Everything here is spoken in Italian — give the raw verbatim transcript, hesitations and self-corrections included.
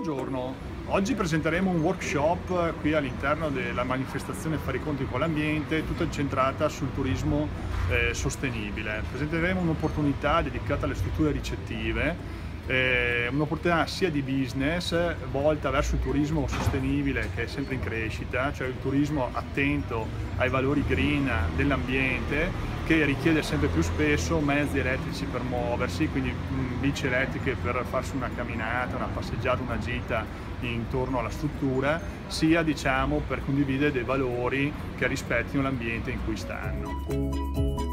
Buongiorno, oggi presenteremo un workshop qui all'interno della manifestazione Fare i conti con l'ambiente, tutta incentrata sul turismo eh, sostenibile. Presenteremo un'opportunità dedicata alle strutture ricettive, eh, un'opportunità sia di business volta verso il turismo sostenibile che è sempre in crescita, cioè il turismo attento ai valori green dell'ambiente, che richiede sempre più spesso mezzi elettrici per muoversi, quindi mh, bici elettriche per farsi una camminata, una passeggiata, una gita intorno alla struttura, sia diciamo per condividere dei valori che rispettino l'ambiente in cui stanno.